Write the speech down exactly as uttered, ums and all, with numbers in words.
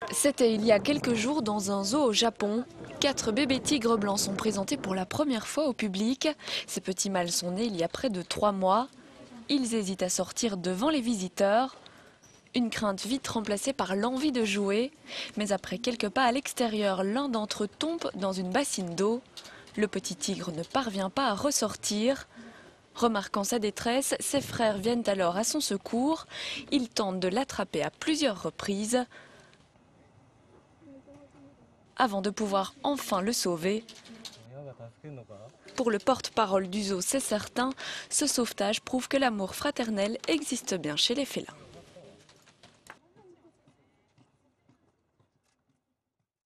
C'était il y a quelques jours dans un zoo au Japon. Quatre bébés tigres blancs sont présentés pour la première fois au public. Ces petits mâles sont nés il y a près de trois mois. Ils hésitent à sortir devant les visiteurs. Une crainte vite remplacée par l'envie de jouer. Mais après quelques pas à l'extérieur, l'un d'entre eux tombe dans une bassine d'eau. Le petit tigre ne parvient pas à ressortir. Remarquant sa détresse, ses frères viennent alors à son secours. Ils tentent de l'attraper à plusieurs reprises avant de pouvoir enfin le sauver. Pour le porte-parole du zoo, c'est certain, ce sauvetage prouve que l'amour fraternel existe bien chez les félins.